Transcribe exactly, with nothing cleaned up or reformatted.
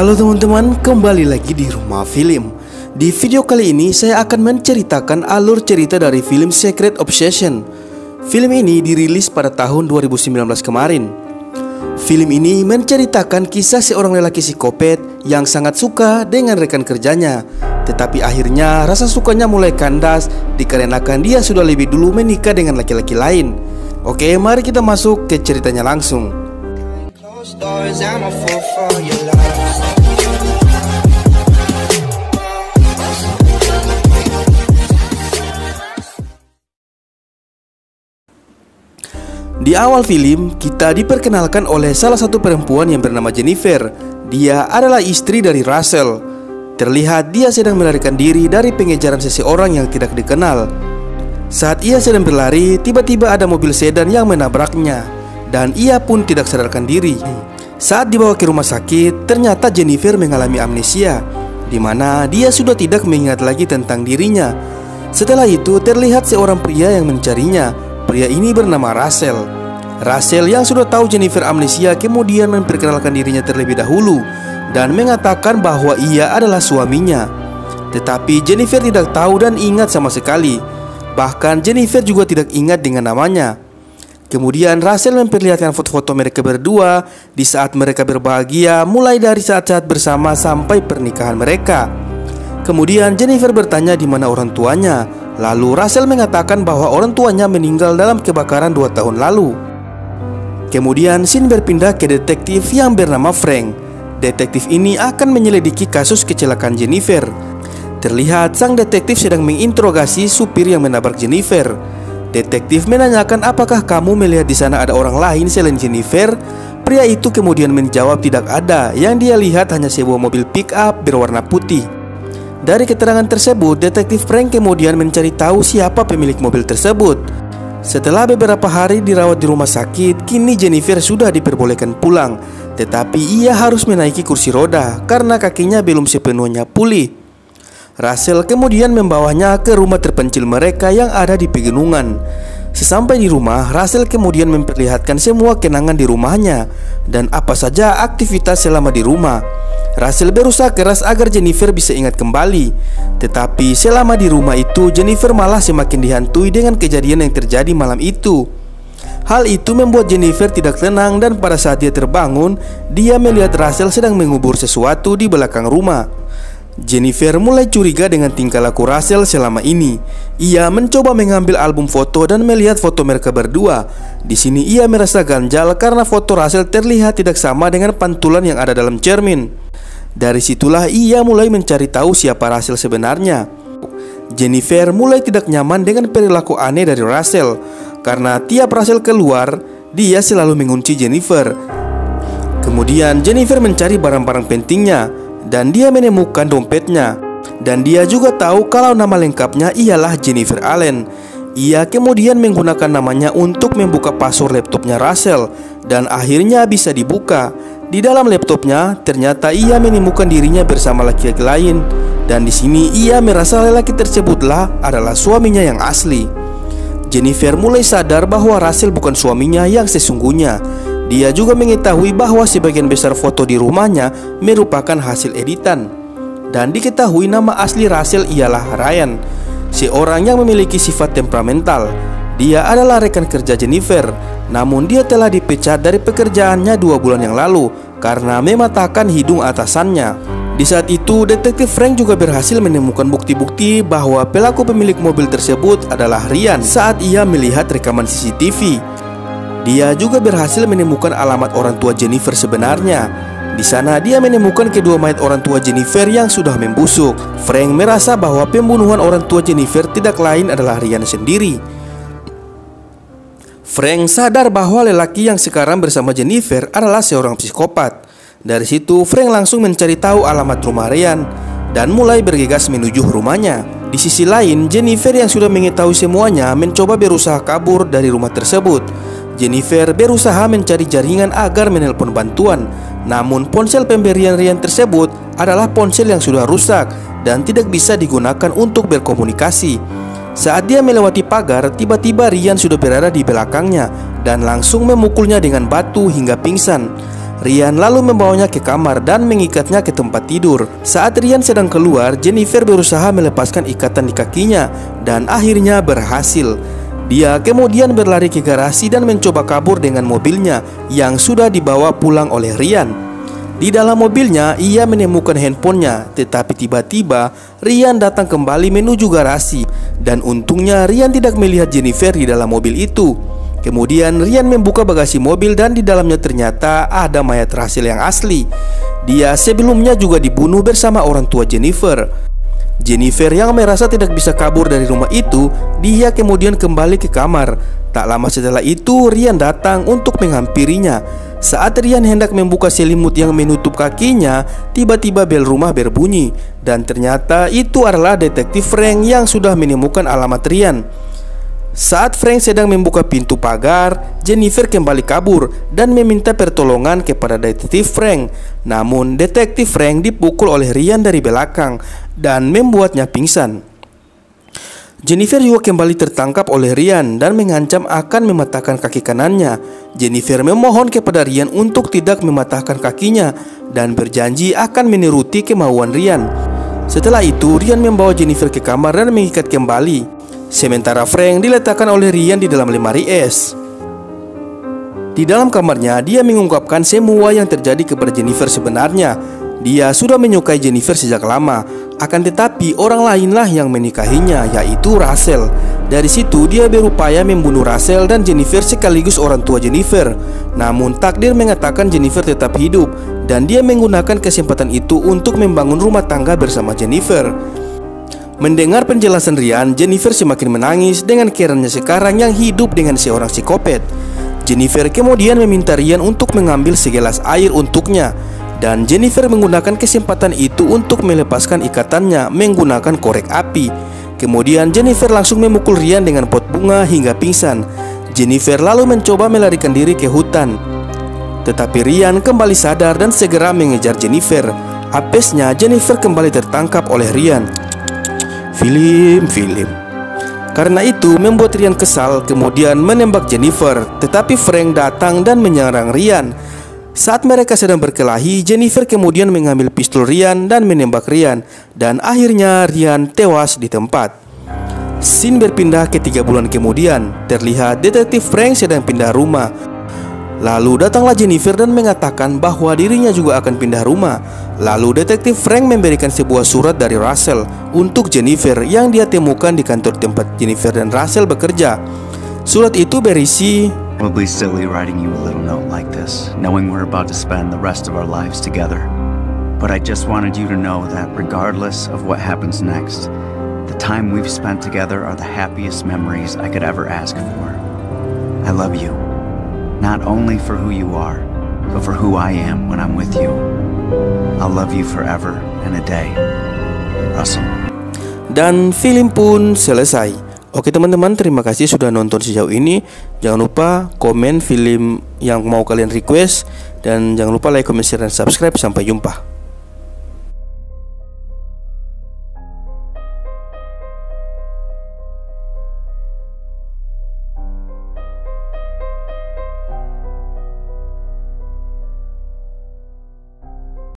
Halo teman-teman, kembali lagi di Rumah Film. Di video kali ini saya akan menceritakan alur cerita dari film Secret Obsession. Film ini dirilis pada tahun dua ribu sembilan belas kemarin. Film ini menceritakan kisah seorang lelaki psikopat yang sangat suka dengan rekan kerjanya. Tetapi akhirnya rasa sukanya mulai kandas dikarenakan dia sudah lebih dulu menikah dengan laki-laki lain. Oke, mari kita masuk ke ceritanya langsung. Di awal film, kita diperkenalkan oleh salah satu perempuan yang bernama Jennifer. Dia adalah istri dari Russell. Terlihat dia sedang melarikan diri dari pengejaran seseorang yang tidak dikenal. Saat ia sedang berlari, tiba-tiba ada mobil sedan yang menabraknya, dan ia pun tidak sadarkan diri. Saat dibawa ke rumah sakit, ternyata Jennifer mengalami amnesia, di mana dia sudah tidak mengingat lagi tentang dirinya. Setelah itu, terlihat seorang pria yang mencarinya. Pria ini bernama Russell. Russell yang sudah tahu Jennifer amnesia kemudian memperkenalkan dirinya terlebih dahulu dan mengatakan bahwa ia adalah suaminya. Tetapi Jennifer tidak tahu dan ingat sama sekali. Bahkan Jennifer juga tidak ingat dengan namanya. Kemudian Russell memperlihatkan foto-foto mereka berdua di saat mereka berbahagia, mulai dari saat-saat bersama sampai pernikahan mereka. Kemudian Jennifer bertanya di mana orang tuanya. Lalu Russell mengatakan bahwa orang tuanya meninggal dalam kebakaran dua tahun lalu. Kemudian scene berpindah ke detektif yang bernama Frank. Detektif ini akan menyelidiki kasus kecelakaan Jennifer. Terlihat sang detektif sedang menginterogasi supir yang menabrak Jennifer. Detektif menanyakan apakah kamu melihat di sana ada orang lain selain Jennifer. Pria itu kemudian menjawab tidak ada. Yang dia lihat hanya sebuah mobil pick up berwarna putih. Dari keterangan tersebut, detektif Frank kemudian mencari tahu siapa pemilik mobil tersebut. Setelah beberapa hari dirawat di rumah sakit, kini Jennifer sudah diperbolehkan pulang. Tetapi ia harus menaiki kursi roda karena kakinya belum sepenuhnya pulih. Russell kemudian membawanya ke rumah terpencil mereka yang ada di pegunungan. Sesampai di rumah, Russell kemudian memperlihatkan semua kenangan di rumahnya dan apa saja aktivitas selama di rumah. Russell berusaha keras agar Jennifer bisa ingat kembali. Tetapi selama di rumah itu, Jennifer malah semakin dihantui dengan kejadian yang terjadi malam itu. Hal itu membuat Jennifer tidak tenang dan pada saat dia terbangun, dia melihat Russell sedang mengubur sesuatu di belakang rumah. Jennifer mulai curiga dengan tingkah laku Russell selama ini. Ia mencoba mengambil album foto dan melihat foto mereka berdua. Di sini ia merasa ganjal karena foto Russell terlihat tidak sama dengan pantulan yang ada dalam cermin. Dari situlah ia mulai mencari tahu siapa Russell sebenarnya. Jennifer mulai tidak nyaman dengan perilaku aneh dari Russell karena tiap Russell keluar, dia selalu mengunci Jennifer. Kemudian Jennifer mencari barang-barang pentingnya dan dia menemukan dompetnya. Dan dia juga tahu kalau nama lengkapnya ialah Jennifer Allen. Ia kemudian menggunakan namanya untuk membuka password laptopnya Russell dan akhirnya bisa dibuka. Di dalam laptopnya ternyata ia menemukan dirinya bersama laki-laki lain. Dan di sini ia merasa lelaki tersebutlah adalah suaminya yang asli. Jennifer mulai sadar bahwa Russell bukan suaminya yang sesungguhnya. Dia juga mengetahui bahwa sebagian besar foto di rumahnya merupakan hasil editan. Dan diketahui nama asli Russell ialah Ryan, seorang yang memiliki sifat temperamental. Dia adalah rekan kerja Jennifer, namun dia telah dipecat dari pekerjaannya dua bulan yang lalu karena mematahkan hidung atasannya. Di saat itu, detektif Frank juga berhasil menemukan bukti-bukti bahwa pelaku pemilik mobil tersebut adalah Ryan saat ia melihat rekaman C C T V. Dia juga berhasil menemukan alamat orang tua Jennifer sebenarnya. Di sana dia menemukan kedua mayat orang tua Jennifer yang sudah membusuk. Frank merasa bahwa pembunuhan orang tua Jennifer tidak lain adalah Ryan sendiri. Frank sadar bahwa lelaki yang sekarang bersama Jennifer adalah seorang psikopat. Dari situ Frank langsung mencari tahu alamat rumah Ryan dan mulai bergegas menuju rumahnya. Di sisi lain, Jennifer yang sudah mengetahui semuanya mencoba berusaha kabur dari rumah tersebut. Jennifer berusaha mencari jaringan agar menelpon bantuan. Namun ponsel pemberian Ryan tersebut adalah ponsel yang sudah rusak dan tidak bisa digunakan untuk berkomunikasi. Saat dia melewati pagar, tiba-tiba Ryan sudah berada di belakangnya dan langsung memukulnya dengan batu hingga pingsan. Rian lalu membawanya ke kamar dan mengikatnya ke tempat tidur. Saat Rian sedang keluar, Jennifer berusaha melepaskan ikatan di kakinya dan akhirnya berhasil. Dia kemudian berlari ke garasi dan mencoba kabur dengan mobilnya yang sudah dibawa pulang oleh Rian. Di dalam mobilnya, ia menemukan handphonenya, tetapi tiba-tiba Rian datang kembali menuju garasi. Dan untungnya Rian tidak melihat Jennifer di dalam mobil itu. Kemudian Rian membuka bagasi mobil dan di dalamnya ternyata ada mayat Russell yang asli. Dia sebelumnya juga dibunuh bersama orang tua Jennifer. Jennifer yang merasa tidak bisa kabur dari rumah itu, dia kemudian kembali ke kamar. Tak lama setelah itu Rian datang untuk menghampirinya. Saat Rian hendak membuka selimut yang menutup kakinya, tiba-tiba bel rumah berbunyi. Dan ternyata itu adalah detektif Frank yang sudah menemukan alamat Rian. Saat Frank sedang membuka pintu pagar, Jennifer kembali kabur dan meminta pertolongan kepada detektif Frank. Namun detektif Frank dipukul oleh Rian dari belakang dan membuatnya pingsan. Jennifer juga kembali tertangkap oleh Rian dan mengancam akan mematahkan kaki kanannya. Jennifer memohon kepada Rian untuk tidak mematahkan kakinya dan berjanji akan menuruti kemauan Rian. Setelah itu, Rian membawa Jennifer ke kamar dan mengikat kembali. Sementara Frank diletakkan oleh Rian di dalam lemari es. Di dalam kamarnya, dia mengungkapkan semua yang terjadi kepada Jennifer sebenarnya. Dia sudah menyukai Jennifer sejak lama, akan tetapi orang lainlah yang menikahinya, yaitu Russell. Dari situ dia berupaya membunuh Russell dan Jennifer sekaligus orang tua Jennifer. Namun takdir mengatakan Jennifer tetap hidup dan dia menggunakan kesempatan itu untuk membangun rumah tangga bersama Jennifer. Mendengar penjelasan Rian, Jennifer semakin menangis dengan kerannya sekarang yang hidup dengan seorang psikopat. Jennifer kemudian meminta Rian untuk mengambil segelas air untuknya. Dan Jennifer menggunakan kesempatan itu untuk melepaskan ikatannya menggunakan korek api. Kemudian Jennifer langsung memukul Rian dengan pot bunga hingga pingsan. Jennifer lalu mencoba melarikan diri ke hutan. Tetapi Rian kembali sadar dan segera mengejar Jennifer. Apesnya Jennifer kembali tertangkap oleh Rian. Film, film. Karena itu membuat Rian kesal, kemudian menembak Jennifer. Tetapi Frank datang dan menyerang Rian. Saat mereka sedang berkelahi, Jennifer kemudian mengambil pistol Rian dan menembak Rian. Dan akhirnya Rian tewas di tempat. Scene berpindah ke tiga bulan kemudian. Terlihat detektif Frank sedang pindah rumah. Lalu datanglah Jennifer dan mengatakan bahwa dirinya juga akan pindah rumah. Lalu detektif Frank memberikan sebuah surat dari Russell untuk Jennifer yang dia temukan di kantor tempat Jennifer dan Russell bekerja. Surat itu berisi, Probably silly writing you a little note like this, knowing we're about to spend the rest of our lives together. But I just wanted you to know that regardless of what happens next, the time we've spent together are the happiest memories I could ever ask for. I love you, not only for who you are, but for who I am when I'm with you. I'll love you forever and a day. Russell. Dan film pun selesai. Oke teman-teman, terima kasih sudah nonton sejauh ini. Jangan lupa komen film yang mau kalian request. Dan jangan lupa like, comment, share, dan subscribe. Sampai jumpa.